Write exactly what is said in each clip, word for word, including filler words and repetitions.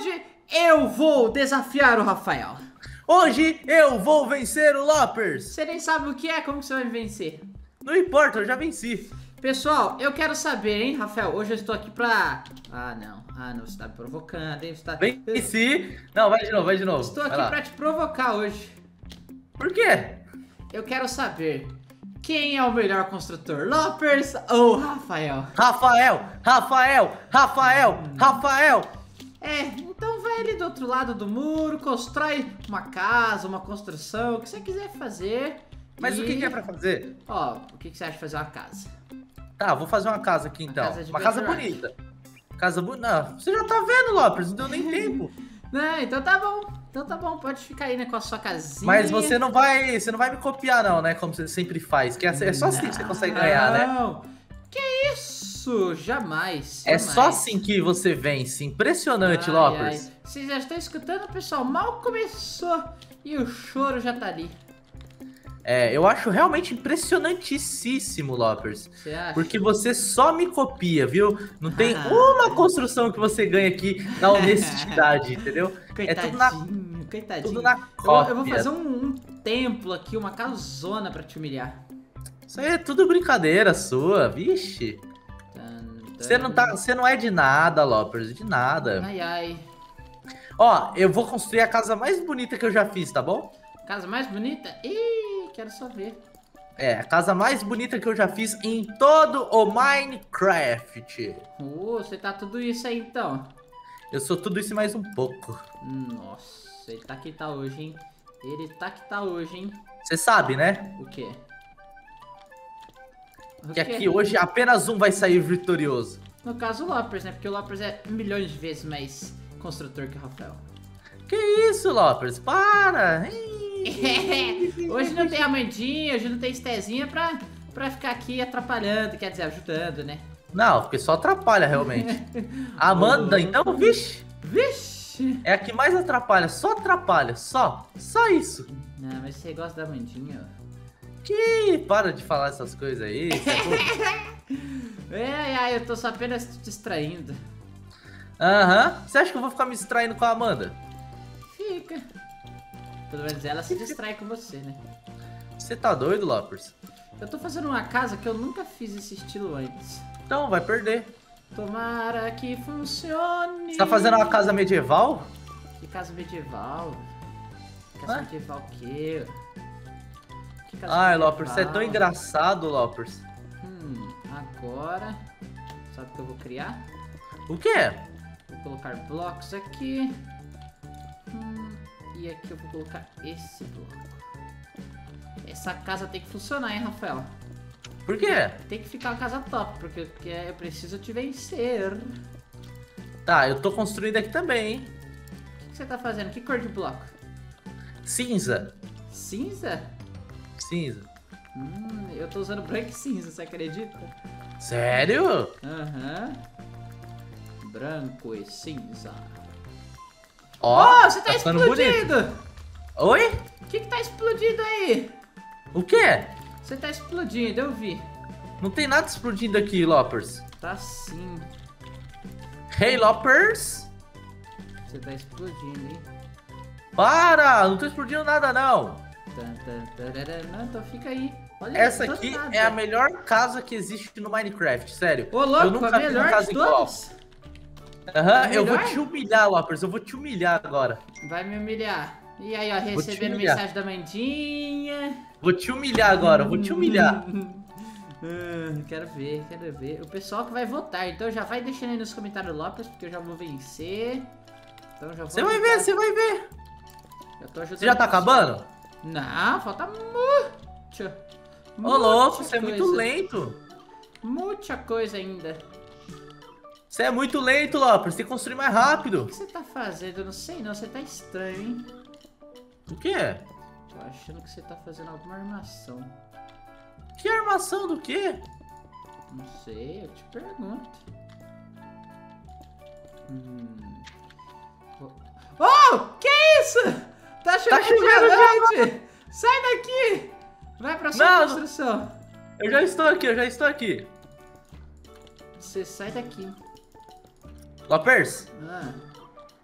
hoje eu vou desafiar o Rafael. Hoje eu vou vencer o Loppers. Você nem sabe o que é, como que você vai me vencer? Não importa, eu já venci. Pessoal, eu quero saber, hein, Rafael? Hoje eu estou aqui pra... Ah, não. Ah, não, você tá me provocando, hein? Você tá... Venci. Não, vai de novo, vai de novo. Estou aqui pra te provocar hoje. Por quê? Eu quero saber quem é o melhor construtor, Loppers ou Rafael? Rafael, Rafael, Rafael, Rafael. É, então vai ali do outro lado do muro, constrói uma casa, uma construção, o que você quiser fazer. Mas e... o que, que é pra fazer? Ó, o que, que você acha de fazer uma casa? Tá, vou fazer uma casa aqui então. casa de uma casa bedrock. bonita. Casa bonita. Você já tá vendo, Loppers, não deu nem tempo. Não, então tá bom. Então tá bom, pode ficar aí, né, com a sua casinha. Mas você não vai, você não vai me copiar não, né, como você sempre faz. Que é, é só assim que você consegue ganhar, né? Não, que isso, jamais, É jamais. só assim que você vence. Impressionante, Ai, Loppers. ai. Vocês já estão escutando, pessoal? Mal começou e o choro já tá ali. É, eu acho realmente impressionantíssimo, Loppers. Você acha? Porque você só me copia, viu? Não tem Ah. uma construção que você ganha aqui na honestidade, entendeu? É tudo na, Coitadinho, coitadinho. tudo na Eu, cópia. eu vou fazer um, um templo aqui, uma casona pra te humilhar. Isso aí é tudo brincadeira sua, vixe. Tan, Você não, tá, você não é de nada, Loppers, de nada. Ai, ai. Ó, eu vou construir a casa mais bonita que eu já fiz, tá bom? Casa mais bonita? Ih, quero só ver. É, a casa mais bonita que eu já fiz em todo o Minecraft. Uh, você tá tudo isso aí, então. Eu sou tudo isso e mais um pouco. Nossa, ele tá que tá hoje, hein? Ele tá que tá hoje, hein? Você sabe, né? O quê? O Que quê? aqui hoje apenas um vai sair vitorioso. No caso, o Loppers, né? Porque o Loppers é milhões de vezes mais construtor que o Rafael. Que isso, Loppers? Para! Hoje não tem Amandinha, hoje não tem Stezinha pra, pra ficar aqui atrapalhando, quer dizer, ajudando, né? Não, porque só atrapalha realmente. A Amanda, então, vixe, Vixe! é a que mais atrapalha, só atrapalha, só, só isso. Não, mas você gosta da Amandinha, ó. Que para de falar essas coisas aí. isso é tudo- Ai, ai, eu tô só apenas te distraindo. Aham, você acha que eu vou ficar me distraindo com a Amanda? Fica. Pelo menos ela se distrai com você, né? Você tá doido, Loppers? Eu tô fazendo uma casa que eu nunca fiz esse estilo antes. Então, vai perder. Tomara que funcione. Você tá fazendo uma casa medieval? Que casa medieval? Casa Hã? medieval o quê? Que casa Ai, medieval? Loppers, você é tão engraçado, Loppers. Hum, agora... Sabe o que eu vou criar? O quê? Vou colocar blocos aqui. Hum, e aqui eu vou colocar esse bloco. Essa casa tem que funcionar, hein, Rafael? Por quê? Tem que ficar uma casa top, porque, porque eu preciso te vencer. Tá, eu tô construindo aqui também, hein? O que você tá fazendo? Que cor de bloco? Cinza. Cinza? Cinza. Hum, eu tô usando branco e cinza, você acredita? Sério? Aham. Branco e cinza. Ó, Oh, você tá, ficando explodindo! bonito. Oi? O que que tá explodindo aí? O quê? Você tá explodindo, eu vi. Não tem nada explodindo aqui, Loppers. Tá sim. Hey, Loppers! Você tá explodindo, hein? Para! Não tô explodindo nada, não. Tan, tan, tarará. Não, então fica aí. Olha, Essa não aqui tô nada. é a melhor casa que existe no Minecraft, sério. Ô, louco, eu nunca a vi uma melhor casa de igual. todas. Aham, A eu vou melhor? te humilhar, Loppers. Eu vou te humilhar agora. Vai me humilhar. E aí, ó, te recebendo humilhar. mensagem da Mandinha. Vou te humilhar agora, eu vou te humilhar. Ah, quero ver, quero ver. O pessoal que vai votar, então já vai deixando aí nos comentários, Loppers, porque eu já vou vencer. Então já vou Você vai ajudar. ver, você vai ver. Eu tô ajudando Você já tá o pessoal. acabando? Não, falta muito. Ô, louco, você é muito coisa. lento. Muita coisa ainda. Você é muito lento, Loppers. Tem que construir mais rápido. O que você tá fazendo? Eu não sei não, você tá estranho, hein? O quê? Tô achando que você tá fazendo alguma armação. Que armação do quê? Não sei, eu te pergunto. Hum. Oh, que isso? Tá chovendo, Tá chovendo diamante! Sai daqui! Vai pra sua Não, construção. Eu já estou aqui, eu já estou aqui. Você sai daqui. Loppers, Ah,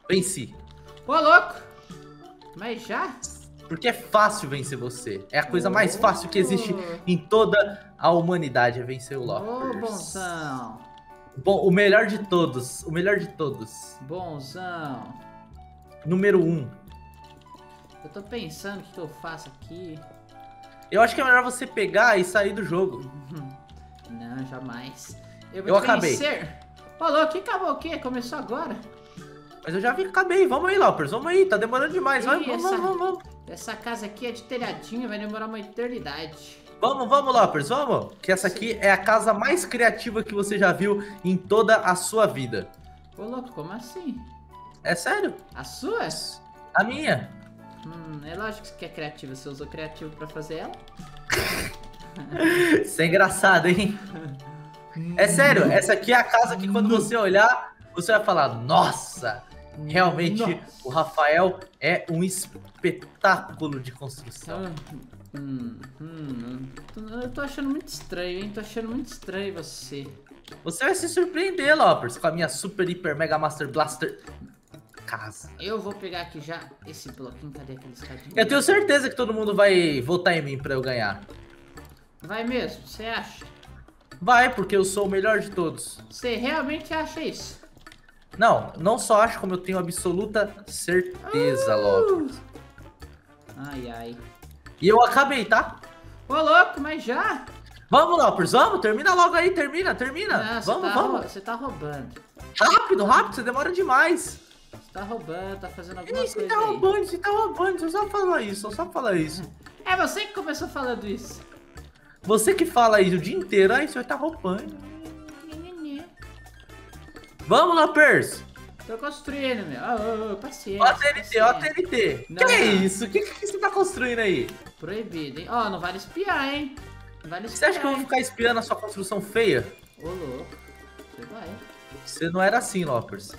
Venci. Ô, louco! Mas já? Porque é fácil vencer você. É a coisa mais fácil que existe em toda a humanidade, é vencer o Ô, Loppers. bonzão. Bom, o melhor de todos. O melhor de todos. Bonzão. Número um. Eu tô pensando o que, que eu faço aqui. Eu acho que é melhor você pegar e sair do jogo. Não, jamais. Eu Eu vou te acabei. vencer. Ô, louco, que acabou o quê? Começou agora? Mas eu já vi que acabei. Vamos aí, Loppers. Vamos aí. Tá demorando demais. Vai, Ih, vamos, essa- vamos, vamos. Essa casa aqui é de telhadinho, vai demorar uma eternidade. Vamos, vamos, Loppers. Vamos. Que essa aqui é a casa mais criativa que você já viu em toda a sua vida. Ô, louco, como assim? É sério? A sua? A minha. Hum, é lógico que é criativa. Você usou criativo pra fazer ela? Isso é engraçado, hein? É sério, essa aqui é a casa que quando você olhar, você vai falar, nossa, realmente Nossa. o Rafael é um espetáculo de construção. Hum, hum, hum. Eu tô achando muito estranho, hein? Tô achando muito estranho você. Você vai se surpreender, Loppers, com a minha Super Hiper Mega Master Blaster casa. Eu vou pegar aqui já esse bloquinho. Cadê aquele escadinho? Eu tenho certeza que todo mundo vai votar em mim pra eu ganhar. Vai mesmo? Você acha? Vai, porque eu sou o melhor de todos. Você realmente acha isso? Não, não só acho, como eu tenho absoluta certeza, Loppers. Ai, ai. E eu acabei, tá? Ô, louco, mas já? Vamos, Loppers, vamos, termina logo aí, termina, termina. Não, você vamos, tá, vamos. rou- você tá roubando. Rápido, rápido, você demora demais. Você tá roubando, tá fazendo alguma Ih, você coisa tá aí. roubando, você tá roubando, você só fala isso, só fala isso. É você que começou falando isso. Você que fala isso o dia inteiro, aí você tá roubando. Vamos, Loppers. Tô construindo, meu. Ô, ô, ô, paciência. Ó a T N T, ó a T paciência. N T. Não, Que é não. isso? O que, que você tá construindo aí? Proibido, hein? Ó, não vale espiar, hein? Não vale Você espiar. acha que eu vou hein? ficar espiando a sua construção feia? Ô, louco. Você vai. Você não era assim, Loppers.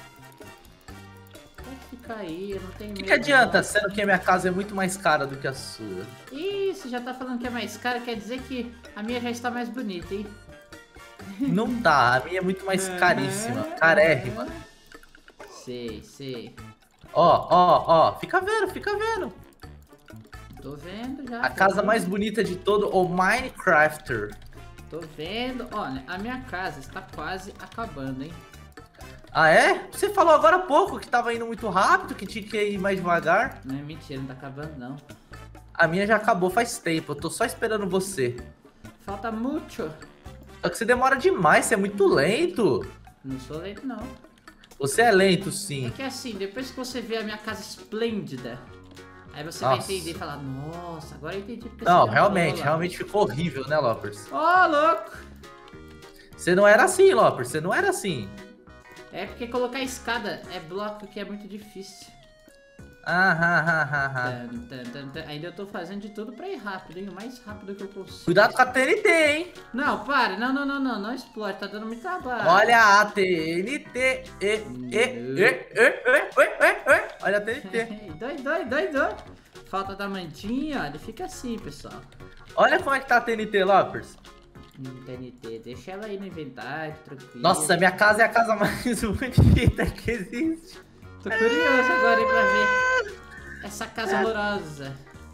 Pode ficar aí, eu não tenho O que, medo. que adianta, sendo que a minha casa é muito mais cara do que a sua? Ih, você já tá falando que é mais cara, quer dizer que a minha já está mais bonita, hein? Não tá, a minha é muito mais caríssima, carérrima. Sei, sei. Ó, ó, ó, fica vendo, fica vendo. Tô vendo já. A tô casa vendo. mais bonita de todo o Minecrafter. Tô vendo. Olha, a minha casa está quase acabando, hein? Ah, é? Você falou agora há pouco que tava indo muito rápido, que tinha que ir mais devagar. Não é mentira, não tá acabando, não. A minha já acabou faz tempo, eu tô só esperando você. Falta muito. Só que você demora demais, você é muito lento. Não sou lento, não. Você é lento, É sim. que assim, depois que você vê a minha casa esplêndida, aí você vai Nossa. entender e falar, nossa, agora eu entendi porque Não, você demorou realmente, lá." realmente ficou horrível, né, Loppers? Ô, louco! Você não era assim, Loppers, você não era assim. É porque colocar escada é bloco que é muito difícil. Ah, ah, ah, ah, ah. Tan, tan, tan, tan. Ainda eu tô fazendo de tudo pra ir rápido, hein? O mais rápido que eu consigo. Cuidado com a T N T, hein? Não, para. Não, não, não, não. Não explode. Tá dando muito trabalho. Olha a T N T. E, e, e, e, e, e, e, e. Olha a T N T. Dói, dói, dói, dói. Falta da mantinha, ó. Ele fica assim, pessoal. Olha como é que tá a T N T, Loppers. Hum, T N T. Deixa ela aí no inventário, tranquilo. Nossa, minha casa é a casa mais bonita que existe. Tô curioso agora, hein, pra ver essa casa horrorosa.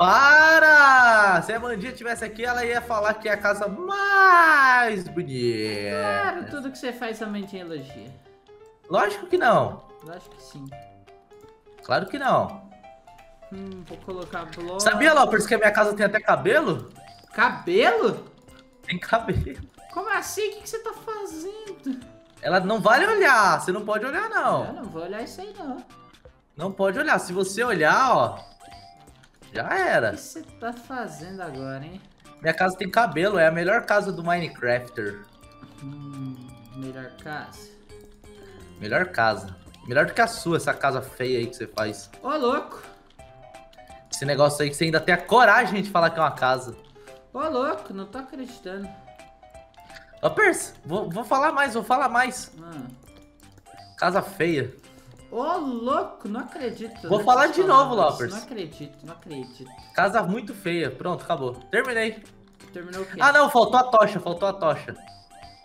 Para! Se a Mandinha tivesse aqui, ela ia falar que é a casa mais bonita. Claro, tudo que você faz a mantinha elogia. Lógico que não. Lógico que sim. Claro que não. Hum, vou colocar bloco. Sabia, Loppers, que a minha casa tem até cabelo? Cabelo? Tem cabelo. Como assim? O que, que você tá fazendo? Ela não vale olhar, você não pode olhar, Eu não. não vou olhar isso aí, não. O Não pode olhar. Se você olhar, ó, já era. que você tá fazendo agora, hein? Minha casa tem cabelo, é a melhor casa do Minecrafter. Hum, melhor casa. Melhor casa. Melhor do que a sua, essa casa feia aí que você faz. Ô, louco. Esse negócio aí que você ainda tem a coragem de falar que é uma casa. Ô, louco, não tô acreditando. Loppers, vou, vou falar mais, vou falar mais. Ah. Casa feia. Ô, louco, não acredito. Vou né, falar que de você novo, falou isso. Loppers. Não acredito, não acredito. Casa muito feia. Pronto, acabou. Terminei. Terminou o quê? Ah, não, faltou a tocha, faltou a tocha.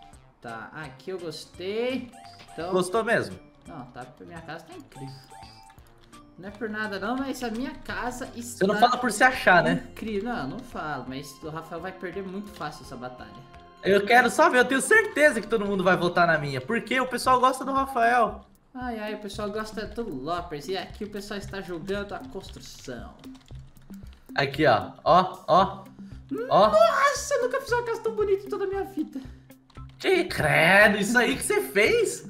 Tá, aqui eu gostei. Então... Gostou mesmo? Não, tá, minha casa tá incrível. Não é por nada não, mas a minha casa está... Você não fala por se achar, né? Incrível. Não, não falo, mas o Rafael vai perder muito fácil essa batalha. Eu quero só ver, eu tenho certeza que todo mundo vai votar na minha. Porque o pessoal gosta do Rafael. Ai, ai, o pessoal gosta do Loppers. E aqui o pessoal está jogando a construção. Aqui, ó. Ó, ó. Ó. Nossa, eu nunca fiz uma casa tão bonita em toda a minha vida. Que credo, isso aí que você fez?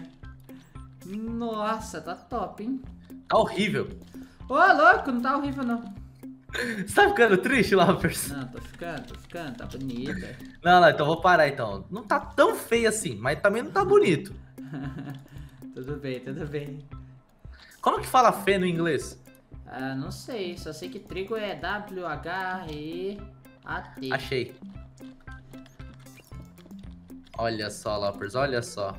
Nossa, tá top, hein? Tá horrível. Ô, louco, não tá horrível, não. Você tá ficando triste, Loppers? Não, tô ficando, tô ficando, tá bonita. Não, não, então vou parar então. Não tá tão feio assim, mas também não tá bonito. Tudo bem, tudo bem. Como que fala fé no inglês? Ah, não sei, só sei que trigo é W H E A T. Achei. Olha só, Loppers, olha só.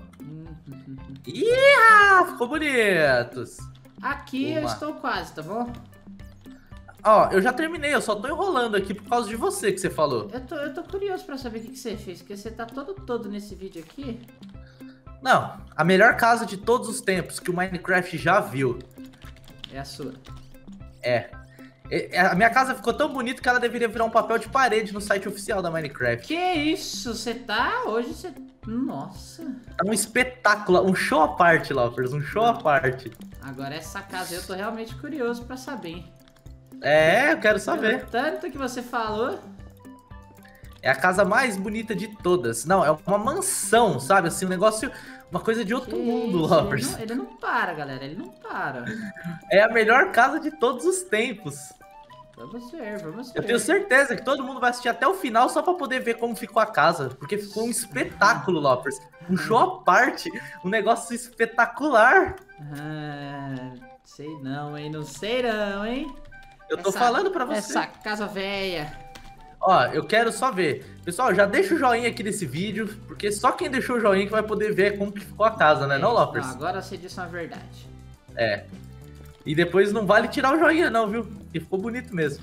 Ih, ficou bonitos. Aqui Uma. eu estou quase, tá bom? Ó, eu já terminei, eu só tô enrolando aqui por causa de você que você falou. Eu tô, eu tô curioso pra saber o que, que você fez, porque você tá todo todo nesse vídeo aqui. Não, a melhor casa de todos os tempos que o Minecraft já viu. É a sua. É. É, a minha casa ficou tão bonita que ela deveria virar um papel de parede no site oficial da Minecraft. Que isso? Você tá? Hoje você... Nossa. É um espetáculo, um show à parte, Loppers, um show à parte. Agora essa casa eu tô realmente curioso pra saber, hein? É, eu quero saber. Pelo tanto que você falou. É a casa mais bonita de todas. Não, é uma mansão, sabe? Assim, um negócio, uma coisa de outro Que mundo, isso? Loppers. Ele não, ele não para, galera, ele não para. É a melhor casa de todos os tempos. Vamos ver, vamos ver. Eu tenho certeza que todo mundo vai assistir até o final só pra poder ver como ficou a casa. Porque ficou um espetáculo, Loppers. Um show à parte. Um negócio espetacular. Ah, sei não, hein? Não sei não, hein? Eu tô Essa- falando pra você. Essa casa velha. Ó, eu quero só ver. Pessoal, já deixa o joinha aqui nesse vídeo. Porque só quem deixou o joinha que vai poder ver como que ficou a casa, né? É, Não, Loppers? não, agora você disse uma verdade. É. E depois não vale tirar o joinha não, viu? Porque ficou bonito mesmo.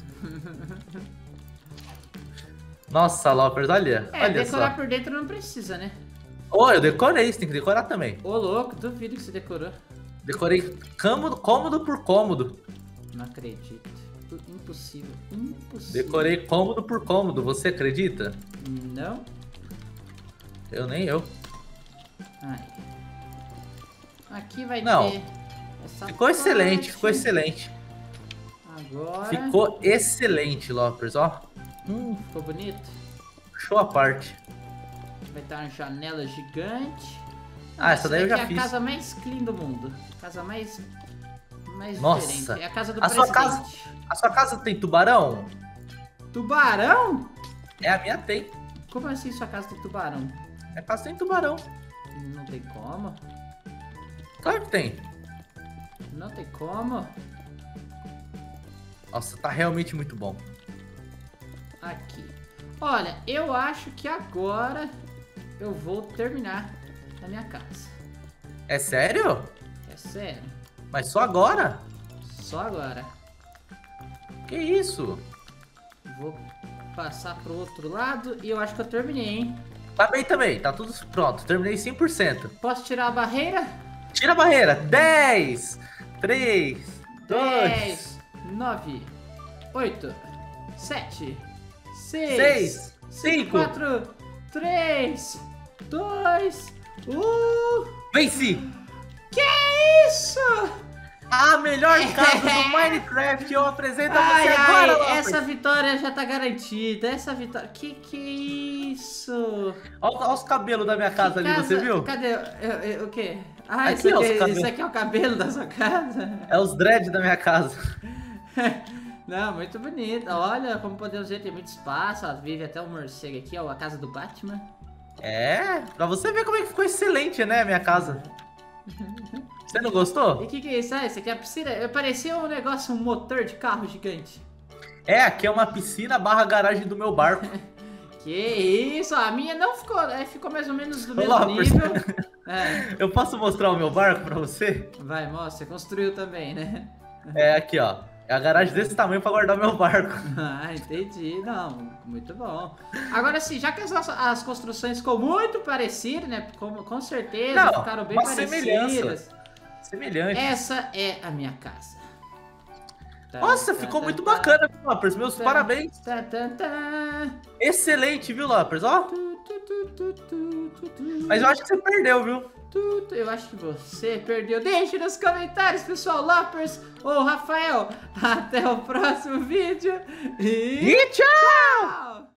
Nossa, Loppers, olha. É, olha decorar só. por dentro não precisa, né? Ô, eu decorei, você tem que decorar também. Ô, louco, duvido que você decorou. Decorei cômodo, cômodo por cômodo. Não acredito. Impossível, impossível. Decorei cômodo por cômodo, você acredita? Não? Eu nem eu. Aí. Aqui vai Não. ter essa Ficou excelente, parte. ficou excelente. Agora... Ficou excelente, Loppers, ó. Hum, Ficou bonito? show à parte. Vai ter uma janela gigante. Ah, essa daí eu já daqui fiz. É a casa mais clean do mundo. Casa mais... Mais Nossa. diferente. É a casa do A sua presidente. A sua casa tem tubarão? Tubarão? É, a minha tem. Como assim sua casa tem tubarão? Minha casa tem tubarão. Não tem como. Claro que tem. Não tem como. Nossa, tá realmente muito bom. Aqui. Olha, eu acho que agora eu vou terminar a minha casa. É sério? É sério. Mas só agora? Só agora. Que isso? Vou passar pro outro lado e eu acho que eu terminei, hein? Tá bem também, tá tudo pronto. Terminei cem por cento. Posso tirar a barreira? Tira a barreira. dez, três, dois, dez, nove, oito, sete, seis, seis, cinco. quatro, três, dois, um. Venci! Que isso? A melhor casa do Minecraft eu apresento a Ai, você ai, agora, Loppers. essa vitória já tá garantida. Essa vitória. Que que é isso? Olha, olha os cabelos da minha casa ali, Casa- você viu? Cadê? Eu- eu- o quê? Ah, Aqui, isso, ó, os aqui, cabelos. isso aqui é o cabelo da sua casa? É os dread da minha casa. Não, muito bonito. Olha como podemos ver, tem muito espaço. Ó, vive até um morcego aqui, ó, a casa do Batman. É, pra você ver como é que ficou excelente, né, a minha casa. Você não E gostou? o que, que é isso? Ah, isso aqui é a piscina? Parecia um negócio, um motor de carro gigante. É, aqui é uma piscina barra garagem do meu barco. Que isso? A minha não ficou, é, ficou mais ou menos do mesmo Olá, nível. É, Eu posso mostrar o meu barco pra você? vai, mostra, você construiu também, né? É aqui, ó. É a garagem desse tamanho pra guardar meu barco. Ah, entendi. Não, muito bom. Agora sim, já que as, nossas- as construções ficou muito parecidas, né? Com, com certeza, Não, ficaram bem uma parecidas. semelhança. Semelhante. Essa é a minha casa. Nossa, ficou muito bacana, viu, Lopers? Meus Tá, parabéns. tá, tá, tá. Excelente, viu, Lopers? Ó. Tu, tu, tu, tu, tu, tu, tu. Mas eu acho que você perdeu, viu? Tu, tu. Eu acho que você perdeu. Deixe nos comentários, pessoal. Lopers ou Rafael. Até o próximo vídeo. E, E tchau! tchau!